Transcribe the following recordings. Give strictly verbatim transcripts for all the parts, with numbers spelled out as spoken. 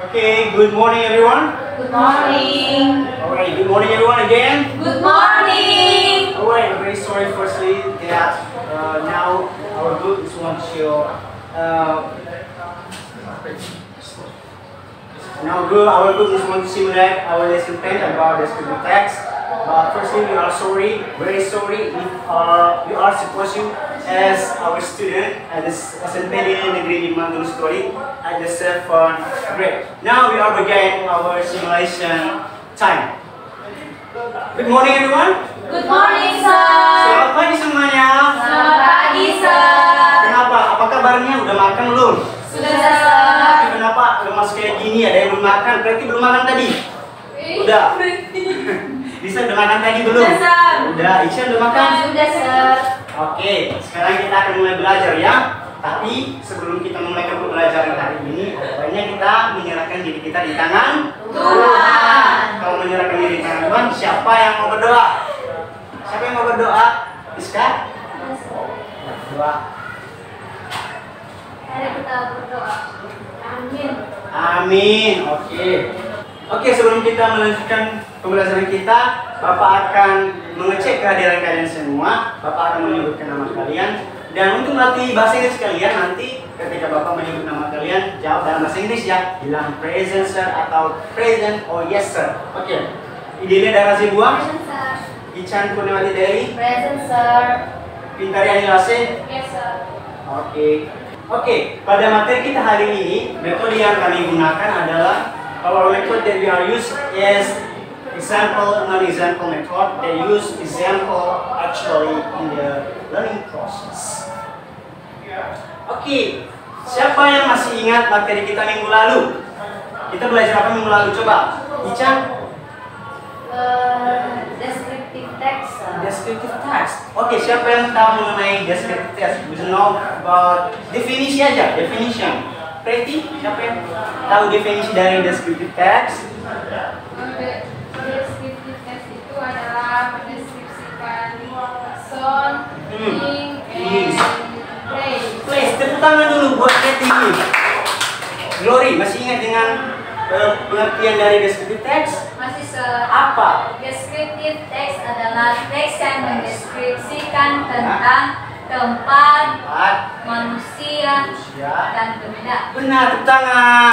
Okay, good morning everyone. Good morning. Alright, good morning everyone again. Good morning. Alright, I'm very sorry firstly that uh, now our group is want to show uh, now group, our group is want to simulate our lesson plan about descriptive text. But firstly, we are sorry, very sorry if uh, we are supposing as our student at the S M P Negeri lima Gunung Story at the seventh grade. Now we are beginning our simulation time. Good morning everyone. Good morning, sir. Selamat pagi semuanya. Selamat pagi, sir. Kenapa? Apa kabarnya? Udah makan belum? Sudah, sir. Tapi kenapa lemas kayak gini? Ada yang belum makan? Berarti belum makan tadi? Udah. Bisa udah makan tadi belum? Sudah, sir. Udah. Isya udah makan? Sudah, sir. Oke, sekarang kita akan mulai belajar ya. Tapi sebelum kita mulai pembelajaran hari ini, pokoknya kita menyerahkan diri kita di tangan Tuhan. Kalau menyerahkan diri di tangan Tuhan, siapa yang mau berdoa? Siapa yang mau berdoa? Iska? Berdoa. Mari kita berdoa. Amin. Amin. Oke. Oke, sebelum kita melanjutkan pembelajaran kita, Bapak akan mengecek kehadiran kalian semua. Bapak akan menyebutkan nama kalian. Dan untuk melatih bahasa Inggris kalian, nanti ketika Bapak menyebut nama kalian, jawab dalam bahasa Inggris ya. Bilang present sir atau present or yes sir. Oke. Idenya dari Razibuang. Present, sir. Ican Kurniawati Dewi. Present, sir. Pintari Anilase. Yes, sir. Oke. Oke, pada materi kita hari ini, metode yang kami gunakan adalah our method that we are use is example, non-example method. They use example actually in the learning process. Oke, siapa yang masih ingat materi kita minggu lalu? Kita belajar apa minggu lalu? Coba, Ica. Uh, descriptive text, sir. Descriptive text. Oke, siapa yang tahu mengenai descriptive text? We know about definisi aja, definition. Pretty, siapa yang tahu definisi dari descriptive text? Descriptive text itu adalah mendeskripsikan person, thing, and place. Place, tepuk tangan dulu buat Pretty. Glory, masih ingat dengan uh, pengertian dari descriptive text? Masih, sir. Apa? Descriptive text adalah teks yang mendeskripsikan tentang tempat, Tempat, manusia, manusia, dan benda. benar, tepuk tangan.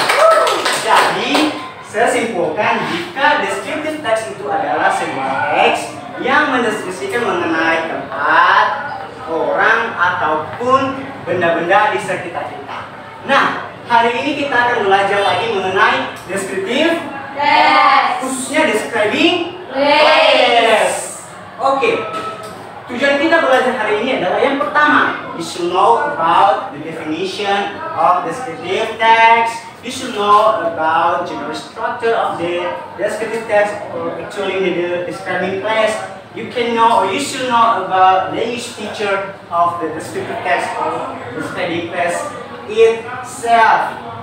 Jadi, saya simpulkan jika descriptive text itu adalah sebuah teks yang mendeskripsikan mengenai tempat, orang, ataupun benda-benda di sekitar kita. Nah, hari ini kita akan belajar lagi mengenai descriptive Text. khususnya describing Place. Oke. Tujuan kita belajar hari ini adalah yang pertama, you should know about the definition of descriptive text. You should know about general structure of the descriptive text, or actually the describing place. You can know, or you should know about language feature of the descriptive text or describing place itself.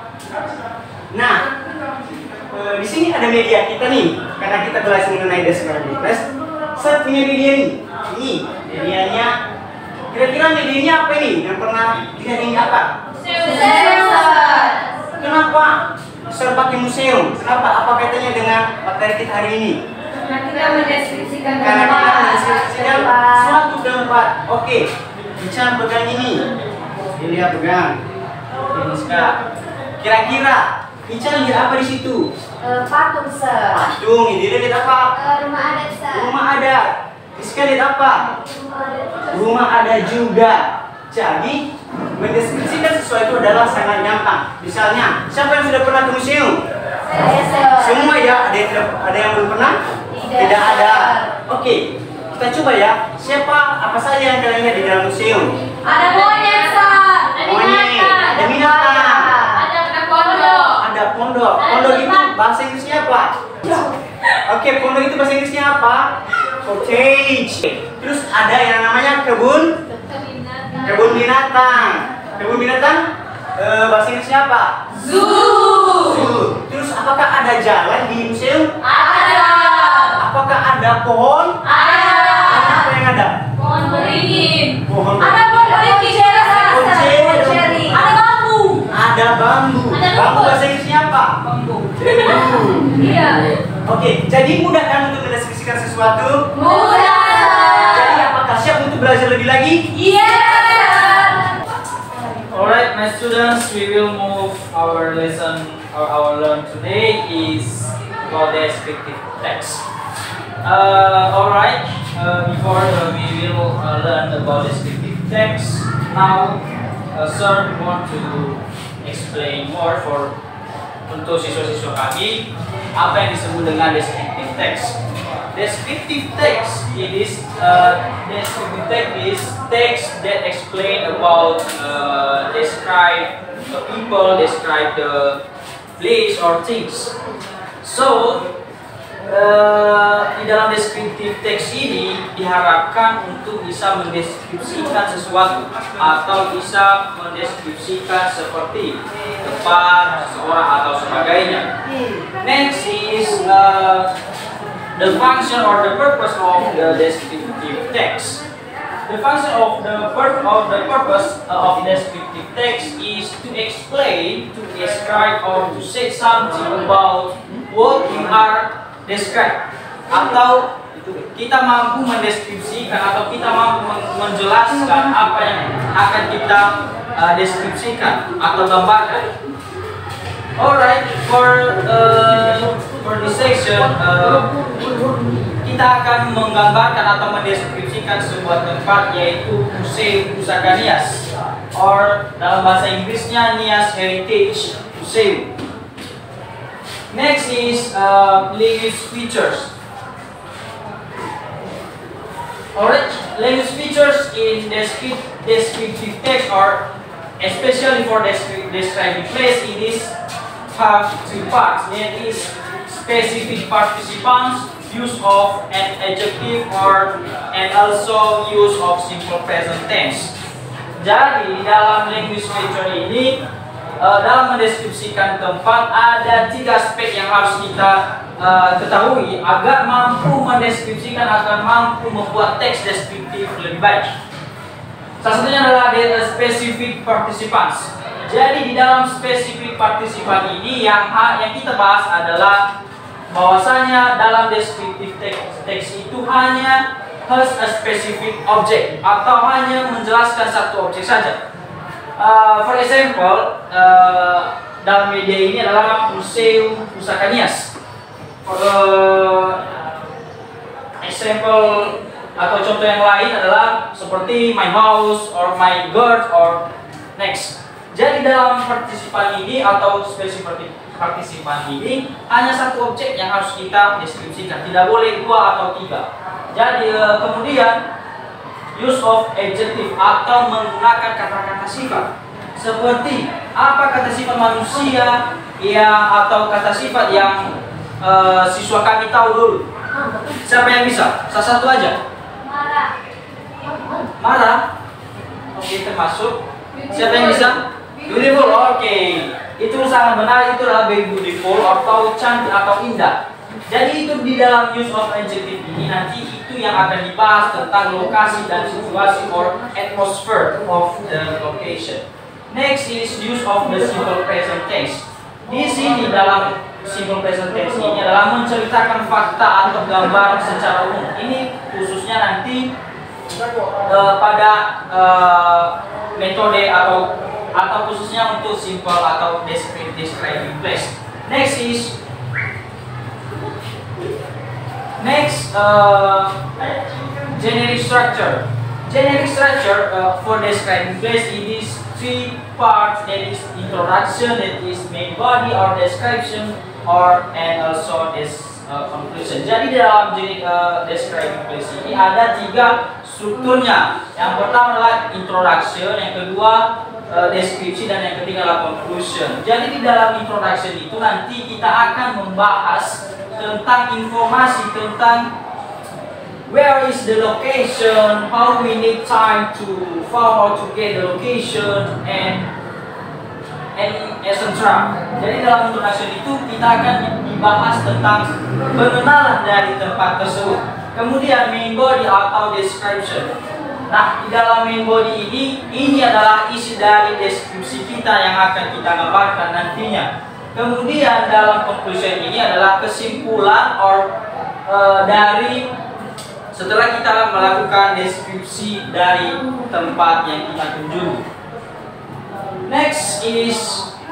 Nah, eh, di sini ada media kita nih, karena kita belajar mengenai describing place. Saya punya media nih. Ini medianya. Kira-kira medianya apa nih? Yang pernah lihat ini apa? Museum. Kenapa? Saya pakai museum. Kenapa? Apa kaitannya dengan materi kita hari ini? Karena kita mendeskripsikan Karena kita tempat. mendeskripsikan suatu tempat. Oke, Ican pegang ini. Ini pegang. Oke, Niska. Kira-kira Ican lihat apa di situ? Eh, patung, sir. Patung. Ini lihat apa? Eh, rumah adat, sir. Rumah adat. Niska lihat apa? Rumah adat. Rumah ada juga. Jadi, mendeskripsikan sesuatu adalah sangat gampang. Misalnya, siapa yang sudah pernah ke museum? Saya, sir. Semua ya? Ada yang, tidak- ada yang belum pernah? Tidak. Tidak ada. Oke, kita coba ya. Siapa, apa saja yang kalian lihat di dalam museum? Ada monyet, sir. Monyet, ada binatang, Ada ada pondok. ada pondok. Pondok itu bahasa Inggrisnya apa? Oke, pondok itu bahasa Inggrisnya apa? Cottage. Terus ada yang namanya kebun Kebun binatang. Kebun binatang eh, bahasa Inggrisnya apa? Zoo. Zoo. Terus apakah ada jalan di museum? Ada. Apakah ada pohon? Ada. Apa yang ada? Pohon beringin. Pohon. Ada pohon beringin. Pohon ceri. Ada bambu. Ada bambu. Ada Bambu rumput. bahasa Inggrisnya apa? Oke, jadi mudah kan untuk mendeskripsikan sesuatu? Mudah. Jadi apakah siap untuk belajar lebih lagi? Iya. Alright, my students, we will move our lesson or our learn today is about descriptive text. Uh, Alright, uh, before uh, we will uh, learn about descriptive text, now uh, sir want to explain more for untuk siswa-siswa kami apa yang disebut dengan descriptive text. Descriptive text it is uh, descriptive text is text that explain about uh, describe the people, describe the place or things. So uh, di dalam descriptive text ini diharapkan untuk bisa mendeskripsikan sesuatu atau bisa mendeskripsikan seperti tempat, seseorang atau sebagainya. Next is uh, the function or the purpose of the descriptive text. The function of the pur of the purpose uh, of descriptive text is to explain, to describe, or to say something about what you are describe. Atau kita mampu mendeskripsikan atau kita mampu menjelaskan apa yang akan kita uh, deskripsikan atau gambarkan. Alright, for uh, for this section uh, kita akan menggambarkan atau mendeskripsikan sebuah tempat yaitu Museum Pusaka Nias, or dalam bahasa Inggrisnya Nias Heritage Museum. Next is uh, language features. Alright, language features in descriptive descriptive text are especially for descri describing place. It is have two parts. That is specific participants, use of an adjective or and also use of simple present tense. Jadi dalam language feature ini uh, dalam mendeskripsikan tempat ada tiga aspek yang harus kita uh, ketahui agar mampu mendeskripsikan, agar mampu membuat teks deskriptif lebih baik. Salah satunya adalah the specific participants. Jadi di dalam specific participant ini yang yang kita bahas adalah bahwasanya dalam descriptive text, text itu hanya has a specific object atau hanya menjelaskan satu objek saja. Uh, for example, uh, dalam media ini adalah Museum Pusaka Nias. For uh, example atau contoh yang lain adalah seperti my house or my girl or next. Jadi dalam partisipan ini atau spesifik partisipan ini hanya satu objek yang harus kita deskripsikan, tidak boleh dua atau tiga. Jadi kemudian use of adjective atau menggunakan kata-kata sifat. Seperti apa kata sifat manusia ya atau kata sifat yang uh, siswa kami tahu dulu. Siapa yang bisa? Salah satu aja. Marah. Marah. Oke, termasuk. Siapa yang bisa? Beautiful, oke, okay. Itu sangat benar, itu adalah beautiful atau cantik atau indah. Jadi itu di dalam use of adjective ini nanti itu yang akan dibahas tentang lokasi dan situasi or atmosphere of the location. Next is use of the simple present tense. Di sini dalam simple present tense ini adalah menceritakan fakta atau gambar secara umum. Ini khususnya nanti uh, pada uh, metode atau atau khususnya untuk simple atau descriptive describing place. Next is next uh, generic structure. Generic structure uh, for describing place it is three parts. That is introduction, that is main body or description, or and also this uh, conclusion. Jadi dalam generic uh, describing place ini ada tiga strukturnya. Yang pertama adalah introduction, yang kedua Uh, deskripsi, dan yang ketiga adalah conclusion. Jadi di dalam introduction itu nanti kita akan membahas tentang informasi tentang where is the location, how we need time to find how to get the location, and and et cetera. Jadi dalam introduction itu kita akan dibahas tentang pengenalan dari tempat tersebut. Kemudian main body atau description. Nah, di dalam main body ini, ini adalah isi dari deskripsi kita yang akan kita gambarkan nantinya. Kemudian dalam conclusion ini adalah kesimpulan or uh, dari setelah kita melakukan deskripsi dari tempat yang kita kunjungi. Next is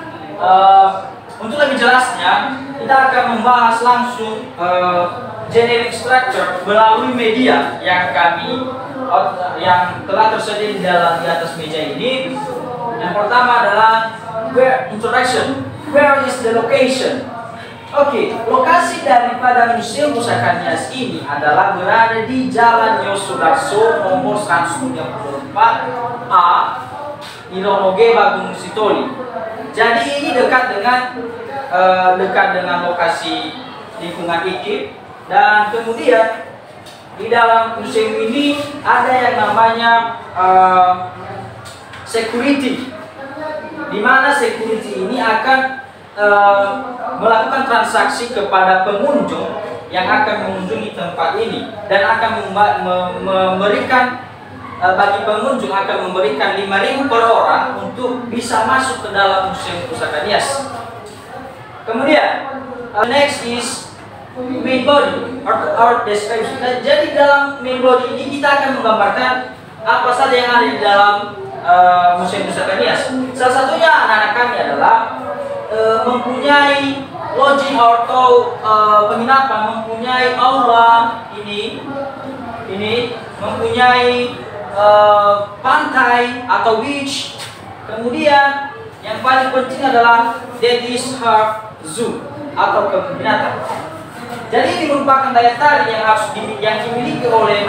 uh, untuk lebih jelasnya kita akan membahas langsung uh, generic structure melalui media yang kami uh, yang telah tersedia di dalam di atas meja ini. Yang pertama adalah where introduction. Where is the location? Oke, okay, lokasi daripada Museum Pusaka Nias ini adalah berada di Jalan Yosudarso nomor seratus tiga puluh empat A, Ilongge, Bagung Sitoli. Jadi ini dekat dengan uh, dekat dengan lokasi lingkungan I K I P, dan kemudian di dalam museum ini ada yang namanya uh, security, di mana security ini akan uh, melakukan transaksi kepada pengunjung yang akan mengunjungi tempat ini dan akan memberikan uh, bagi pengunjung akan memberikan lima ribu per orang untuk bisa masuk ke dalam Museum Pusaka Nias. Kemudian uh, next is main body or, or description. Nah, jadi dalam main body ini kita akan menggambarkan apa saja yang ada di dalam Uh, Museum Pusaka Nias. Salah satunya anak-anak kami adalah uh, mempunyai lodging atau uh, penginapan, mempunyai aula ini, ini mempunyai uh, pantai atau beach. Kemudian yang paling penting adalah that is her zoo atau kebun binatang. Jadi ini merupakan daya tarik yang harus dimiliki, yang dimiliki oleh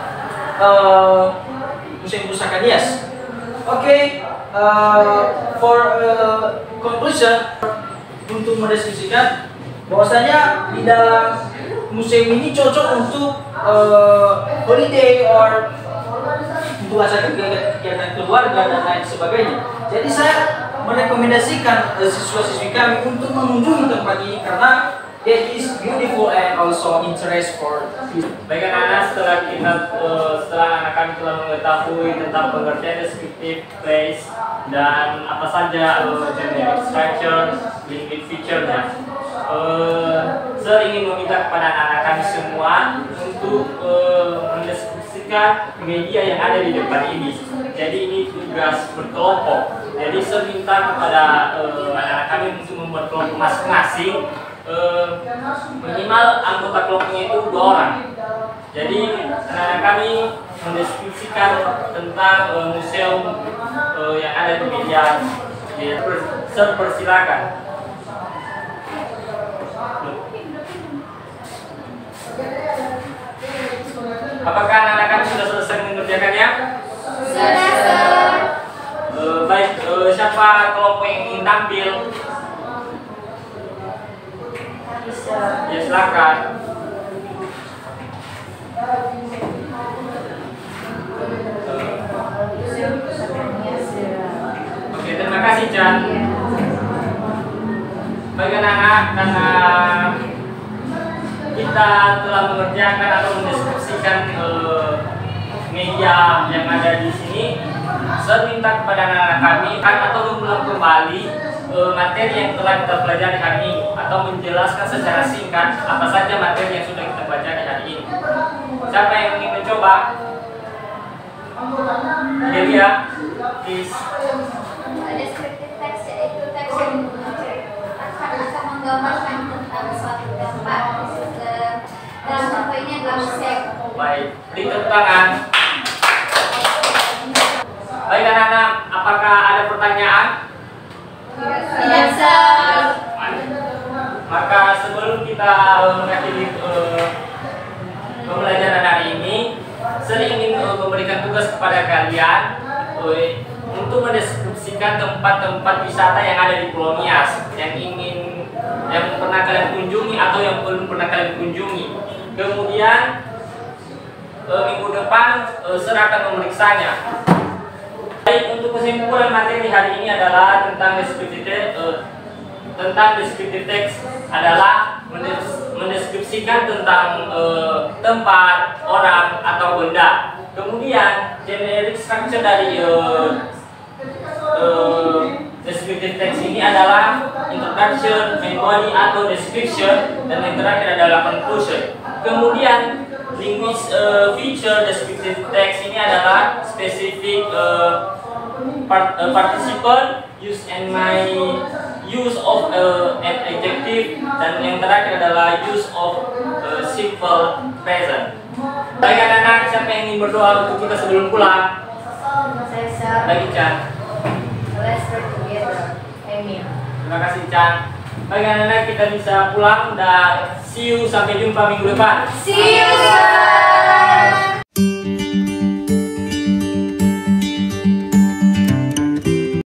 uh, Museum Pusaka Nias. Oke, okay, uh, for uh, conclusion, untuk mendeskripsikan bahwasanya di dalam museum ini cocok untuk uh, holiday or untuk acara kegiatan keluarga dan lain sebagainya. Jadi saya merekomendasikan uh, siswa-siswi kami untuk mengunjungi tempat ini karena it is beautiful and also interest for people. Baik anak-anak, setelah kita uh, setelah anak kami telah mengetahui tentang pengertian descriptive place dan apa saja uh, generic structure, limited feature-nya, uh, saya ingin meminta kepada anak-anak kami semua untuk uh, mendeskripsikan media yang ada di depan ini. Jadi ini tugas berkelompok. Jadi saya minta kepada uh, anak-anak kami untuk membuat kelompok masing-masing. Uh, minimal anggota kelompoknya itu dua orang. Jadi anak-anak kami mendeskripsikan tentang uh, museum uh, yang ada di media. Ya, per, persilakan. Apakah anak-anak kami sudah selesai mengerjakannya? Sudah. Uh, baik, uh, siapa kelompok yang ingin tampil? Ya, silakan. Oke, terima kasih Chan. Baik anak-anak, karena kita telah mengerjakan atau mendeskripsikan uh, media yang ada di sini, saya minta kepada anak-anak kami kan atau mengulang kembali uh, materi yang telah kita pelajari hari ini atau menjelaskan secara singkat apa saja materi yang sudah kita pelajari hari ini. Siapa yang ingin mencoba? Delia, please. Deskriptif teks yaitu teks yang akan menggambarkan tentang suatu tempat. Dalam contoh ini adalah museum. Baik, beri tepuk tangan. Baik anak-anak, apakah ada pertanyaan? Tidak, Sir. Maka sebelum kita mengakhiri uh, pembelajaran hari ini, saya ingin uh, memberikan tugas kepada kalian uh, untuk mendeskripsikan tempat-tempat wisata yang ada di Pulau Nias yang ingin yang pernah kalian kunjungi atau yang belum pernah kalian kunjungi. Kemudian uh, minggu depan uh, saya akan memeriksanya. Baik, untuk kesimpulan materi hari ini adalah tentang deskriptif uh, tentang deskriptif teks adalah mendes mendeskripsikan tentang uh, tempat, orang atau benda. Kemudian generic structure dari uh, uh, deskriptif teks ini adalah introduction, main body atau description, dan yang terakhir adalah conclusion. Kemudian linguist uh, feature descriptive text ini adalah specific uh, part, uh, participant, use and my use of uh, an adjective, dan yang terakhir adalah use of uh, simple present. Baik anak-anak, siapa yang ingin berdoa untuk kita sebelum pulang? Saya Bagi Chan. Let's work together. Amin. Terima kasih Chan. Baik anak-anak, kita bisa pulang dan see you, sampai jumpa minggu depan. See you, sir.